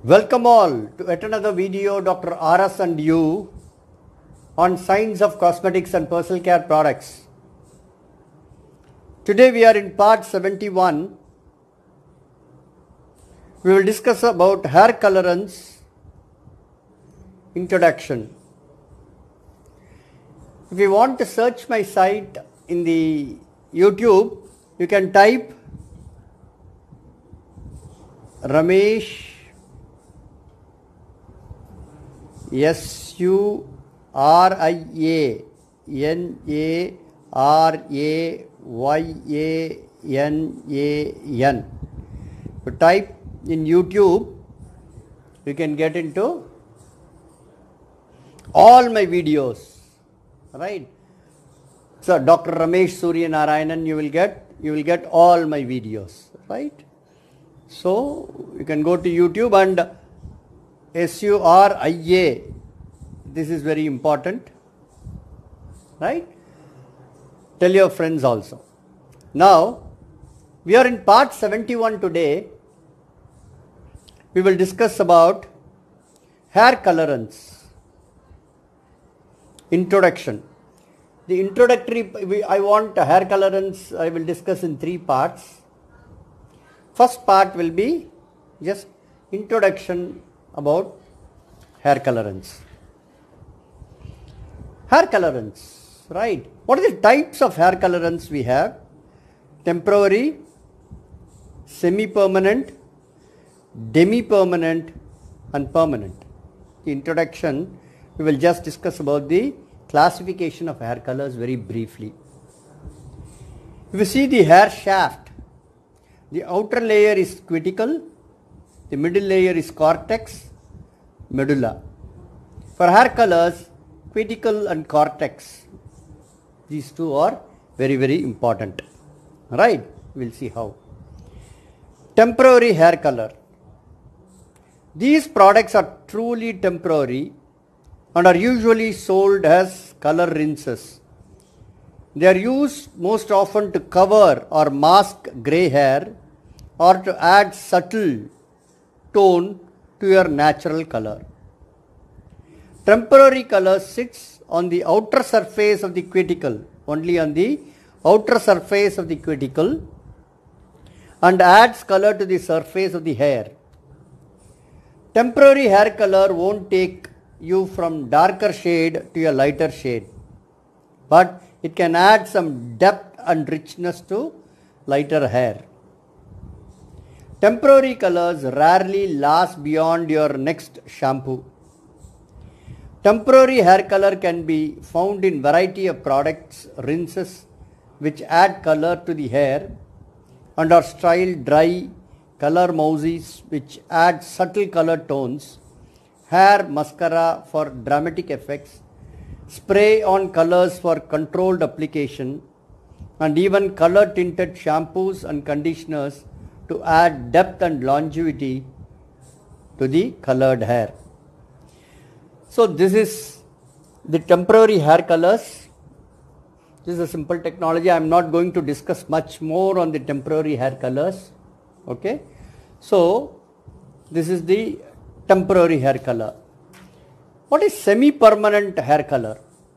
Welcome all to yet another video, Dr. RS and you, on science of cosmetics and personal care products. Today we are in part 71. We will discuss about hair colorants introduction. If you want to search my site in the YouTube, you can type Ramesh Surayanayan. You type in YouTube, you can get into all my videos, right? So Dr. Ramesh Suryanarayanan, you will get all my videos, right? So you can go to YouTube and Suraya, this is very important, right? Tell your friends also. Now, we are in part 71 today. We will discuss about hair colorants. Introduction. The introductory, I want hair colorants, I will discuss in 3 parts. First part will be just introduction about hair colorants. Hair colorants, right? What are the types of hair colorants we have? Temporary, semi-permanent, demi-permanent and permanent. The introduction, we will just discuss about the classification of hair colors very briefly. If you see the hair shaft, the outer layer is cuticle, the middle layer is cortex, medulla. For hair colors, cuticle and cortex, these two are very, very important. Right? We will see how. Temporary hair color. These products are truly temporary and are usually sold as color rinses. They are used most often to cover or mask grey hair or to add subtle tone to your natural color. Temporary color sits on the outer surface of the cuticle, only on the outer surface of the cuticle, and adds color to the surface of the hair. Temporary hair color won't take you from darker shade to a lighter shade, but it can add some depth and richness to lighter hair. Temporary colors rarely last beyond your next shampoo. Temporary hair color can be found in variety of products, rinses which add color to the hair, and are styled dry, color mouses which add subtle color tones, hair mascara for dramatic effects, spray on colors for controlled application, and even color tinted shampoos and conditioners to add depth and longevity to the colored hair. So this is the temporary hair colors. This is a simple technology. I am not going to discuss much more on the temporary hair colors. Okay. So this is the temporary hair color. What is semi-permanent hair color?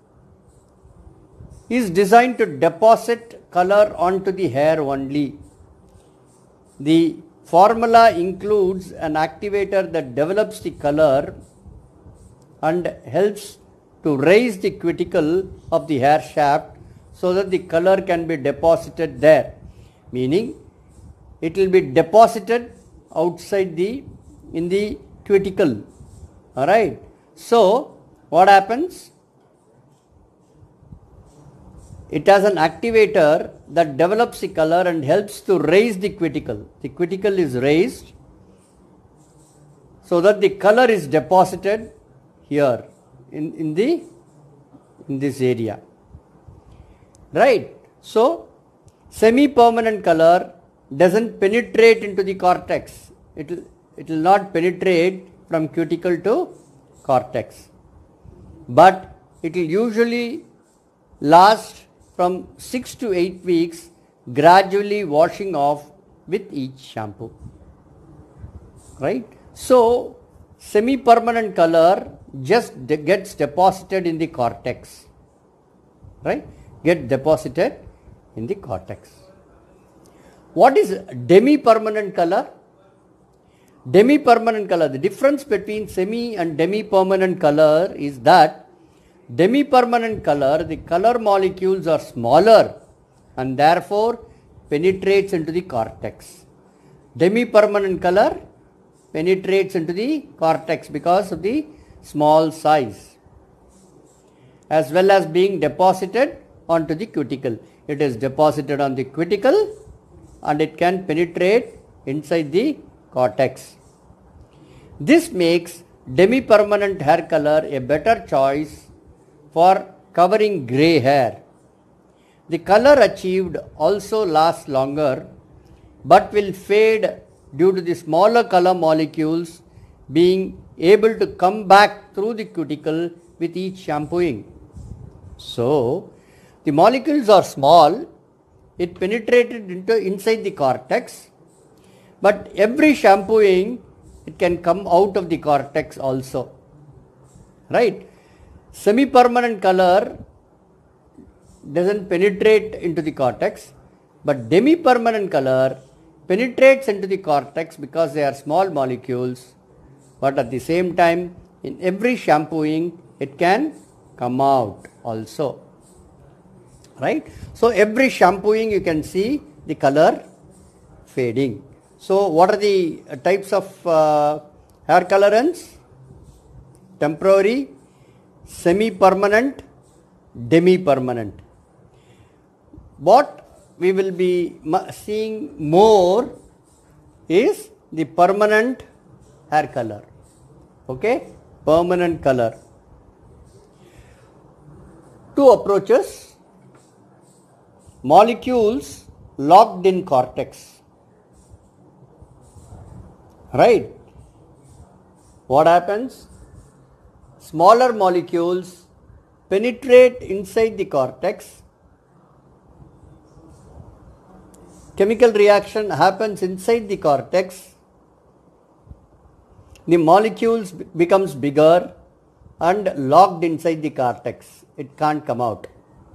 It is designed to deposit color onto the hair only. The formula includes an activator that develops the color and helps to raise the cuticle of the hair shaft so that the color can be deposited there. Meaning it will be deposited outside in the cuticle. Alright. So what happens? It has an activator that develops the color and helps to raise the cuticle. The cuticle is raised so that the color is deposited here in this area. Right? So semi-permanent color doesn't penetrate into the cortex. It will not penetrate from cuticle to cortex. But it will usually last from 6 to 8 weeks, gradually washing off with each shampoo. Right? So semi-permanent color just gets deposited in the cortex, right? Get deposited in the cortex. What is demi-permanent color? Demi-permanent color, the difference between semi and demi-permanent color is that demi-permanent color, the color molecules are smaller and therefore penetrates into the cortex. Demi-permanent color penetrates into the cortex because of the small size, as well as being deposited onto the cuticle. It is deposited on the cuticle and it can penetrate inside the cortex. This makes demi-permanent hair color a better choice for covering grey hair. The color achieved also lasts longer but will fade due to the smaller color molecules being able to come back through the cuticle with each shampooing. So, the molecules are small, it penetrated inside the cortex, but every shampooing it can come out of the cortex also, right? Semi-permanent color doesn't penetrate into the cortex, but demi-permanent color penetrates into the cortex because they are small molecules, but at the same time in every shampooing it can come out also, right? So every shampooing you can see the color fading. So what are the types of hair colorants? Temporary, semi-permanent, demi-permanent. What we will be seeing more is the permanent hair color. Okay, permanent color. Two approaches: molecules locked in cortex, right? What happens? Smaller molecules penetrate inside the cortex. Chemical reaction happens inside the cortex. The molecules becomes bigger and locked inside the cortex. It can't come out.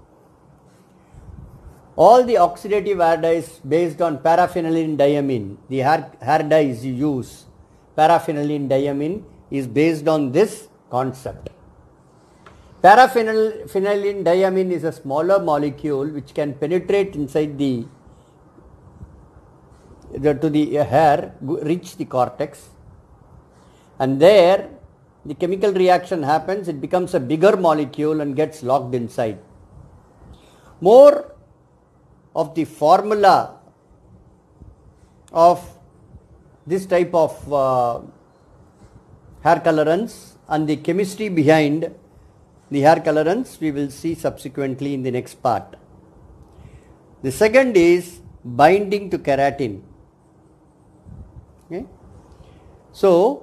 All the oxidative hair dyes based on paraphenylene diamine, the hair dyes you use, paraphenylene diamine is based on this concept. Paraphenylene diamine is a smaller molecule which can penetrate inside the hair, reach the cortex, and there the chemical reaction happens, it becomes a bigger molecule and gets locked inside. More of the formula of this type of hair colorants and the chemistry behind the hair colorants we will see subsequently in the next part. The second is binding to keratin. Okay. So,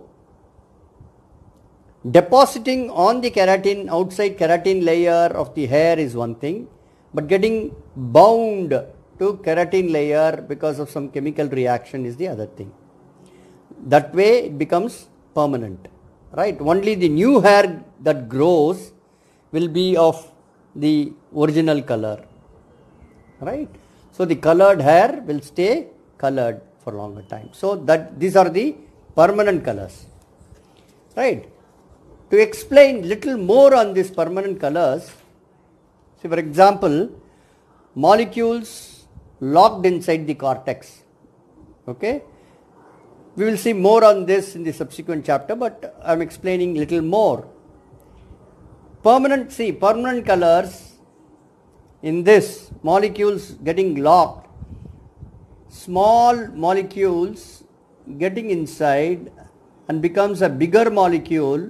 depositing on the keratin, outside keratin layer of the hair is one thing, but getting bound to keratin layer because of some chemical reaction is the other thing. That way it becomes permanent, right? Only the new hair that grows will be of the original color, right? So the colored hair will stay colored for longer time. So that these are the permanent colors, right? To explain little more on these permanent colors, see for example, molecules locked inside the cortex. Okay, we will see more on this in the subsequent chapter, but I am explaining little more. Permanent colors in this, molecules getting locked, small molecules getting inside and becomes a bigger molecule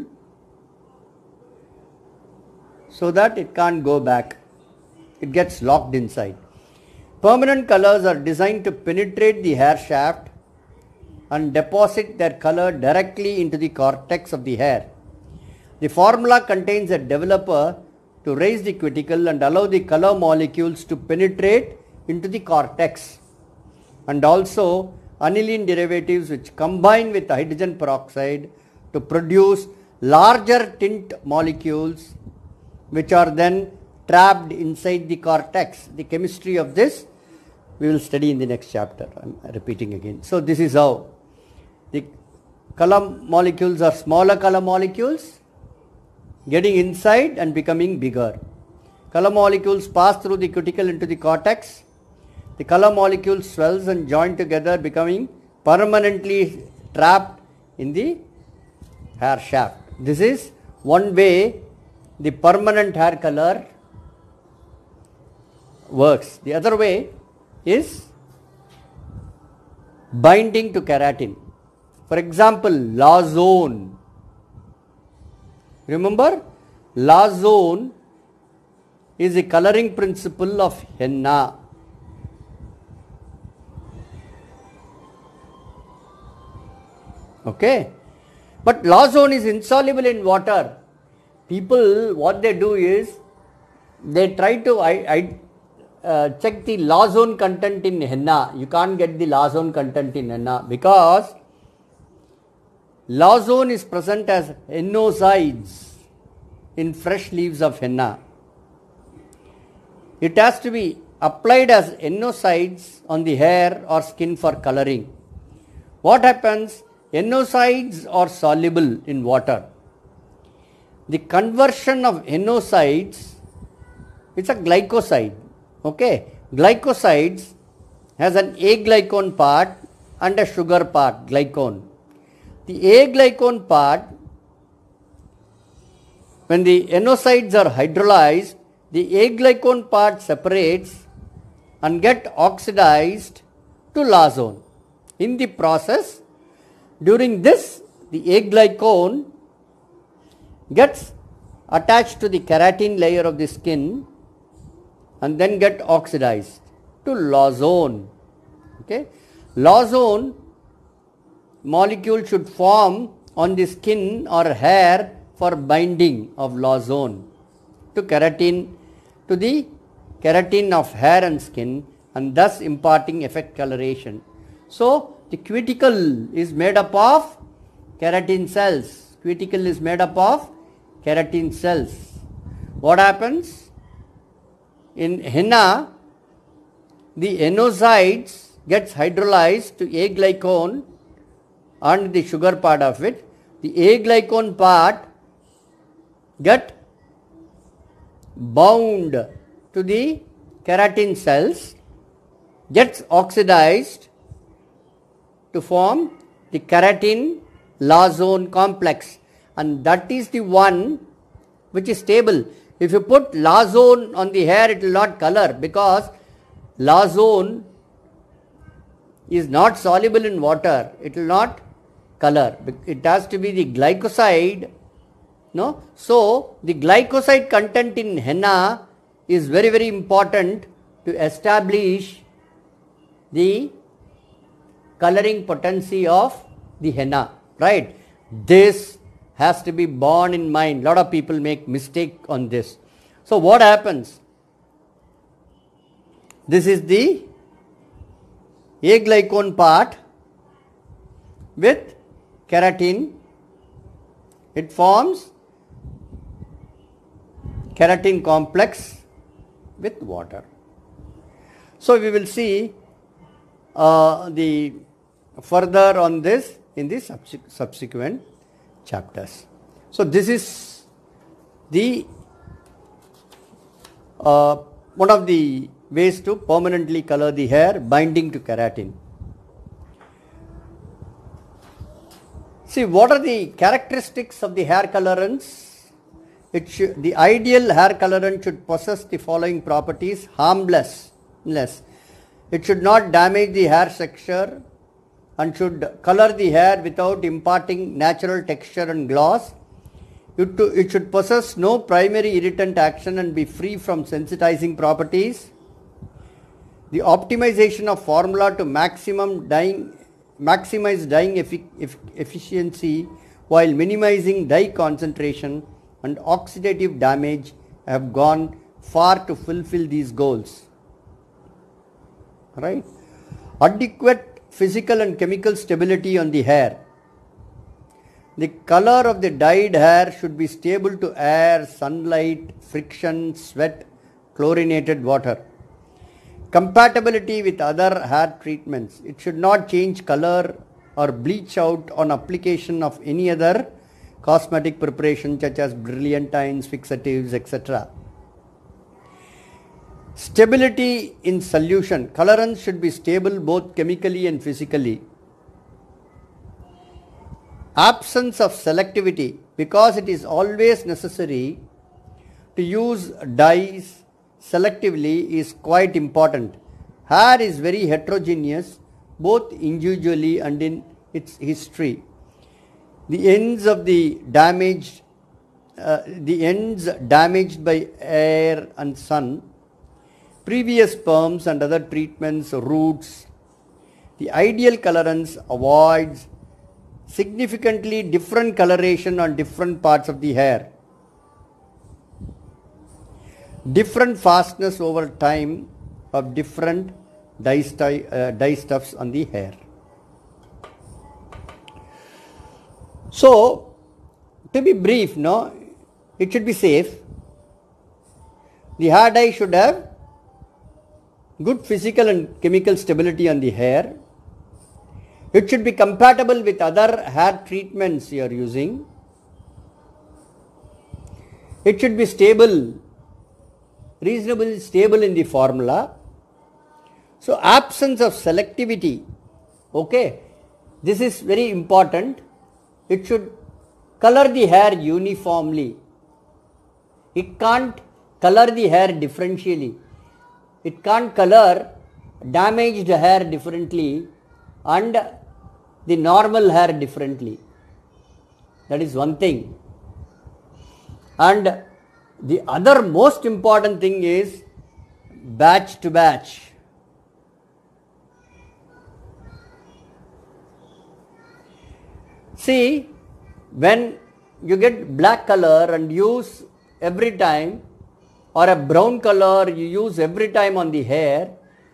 so that it can't go back, it gets locked inside. Permanent colors are designed to penetrate the hair shaft and deposit their color directly into the cortex of the hair. The formula contains a developer to raise the cuticle and allow the color molecules to penetrate into the cortex, and also aniline derivatives which combine with hydrogen peroxide to produce larger tint molecules which are then trapped inside the cortex. The chemistry of this we will study in the next chapter. I am repeating again. So this is how the color molecules are smaller color molecules getting inside and becoming bigger. Color molecules pass through the cuticle into the cortex. The color molecule swells and join together, becoming permanently trapped in the hair shaft. This is one way the permanent hair color works. The other way is binding to keratin. For example, lazone. Remember, lazone is a coloring principle of henna. Okay, but lazone is insoluble in water. People, what they do is they try to check the lazone content in henna. You can't get the lazone content in henna because lazone is present as hennosides in fresh leaves of henna. It has to be applied as hennosides on the hair or skin for coloring. What happens? Hennosides are soluble in water. The conversion of hennosides is a glycoside. Okay, glycosides has an A-glycone part and a sugar part, glycone. The A-glycone part, when the hennosides are hydrolyzed, the A-glycone part separates and get oxidized to lazone. In the process, during this, the A-glycone gets attached to the keratin layer of the skin and then get oxidized to lazone. Okay, lazone molecule should form on the skin or hair for binding of lazone to keratin, to the keratin of hair and skin, and thus imparting effect coloration. So the cuticle is made up of keratin cells. Cuticle is made up of keratin cells. What happens? In henna, the hennosides gets hydrolyzed to A-glycone and the sugar part of it. The A-glycone part get bound to the keratin cells, gets oxidized to form the keratin lazone complex, and that is the one which is stable. If you put lazone on the hair, it will not color because lazone is not soluble in water. It will not color. It has to be the glycoside. No? So the glycoside content in henna is very, very important to establish the coloring potency of the henna, right? This has to be borne in mind. Lot of people make mistake on this. So what happens? This is the A-glycone part with keratin. It forms keratin complex with water. So we will see the further on this in the subsequent chapters. So this is the one of the ways to permanently color the hair, binding to keratin. See, what are the characteristics of the hair colorants? The ideal hair colorant should possess the following properties: harmlessness. It should not damage the hair texture and should color the hair without imparting natural texture and gloss. It should possess no primary irritant action and be free from sensitizing properties. The optimization of formula to maximize dyeing efficiency while minimizing dye concentration and oxidative damage have gone far to fulfill these goals. Right? Adequate physical and chemical stability on the hair. The color of the dyed hair should be stable to air, sunlight, friction, sweat, chlorinated water. Compatibility with other hair treatments. It should not change color or bleach out on application of any other cosmetic preparation such as brilliantines, fixatives, etc. Stability in solution. Colorants should be stable both chemically and physically. Absence of selectivity, because it is always necessary to use dyes selectively, is quite important. Hair is very heterogeneous both individually and in its history. The ends damaged by air and sun, previous perms and other treatments, roots. The ideal colorants avoids significantly different coloration on different parts of the hair, different fastness over time of different dye stuffs on the hair. So, to be brief, it should be safe. The hair dye should have good physical and chemical stability on the hair. It should be compatible with other hair treatments you are using. It should be stable, reasonably stable in the formula. So, absence of selectivity, okay, this is very important. It should color the hair uniformly. It can't color the hair differentially. It can't color damaged hair differently and the normal hair differently. That is one thing. And the other most important thing is batch to batch. See, when you get black color and use every time, or a brown color you use every time on the hair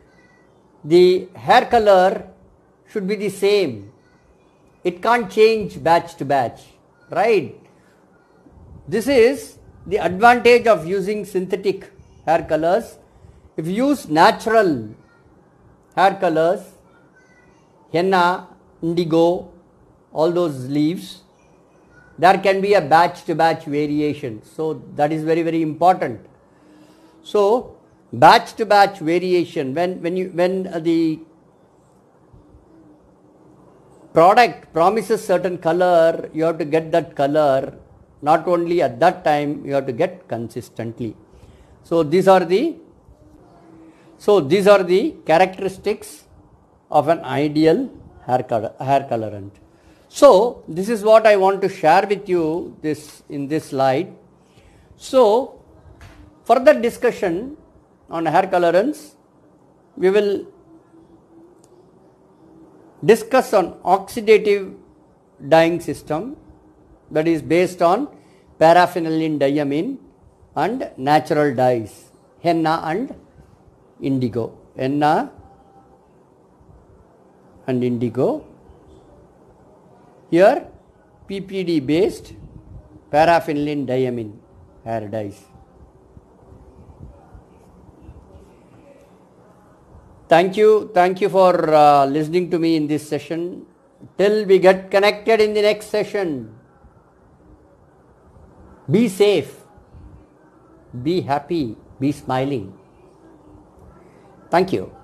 color should be the same. It can't change batch to batch, right? This is the advantage of using synthetic hair colors. If you use natural hair colors, henna, indigo, all those leaves, there can be a batch to batch variation. So that is very, very important. So batch to batch variation, when the product promises certain color, you have to get that color not only at that time, you have to get consistently. So these are the characteristics of an ideal hair colorant. So this is what I want to share with you in this slide. So further discussion on hair colorants, we will discuss on oxidative dyeing system, that is based on paraphenylene diamine and natural dyes, henna and indigo. Henna and indigo. Here PPD based paraphenylene diamine hair dyes. Thank you for listening to me in this session. Till we get connected in the next session, be safe, be happy, be smiling. Thank you.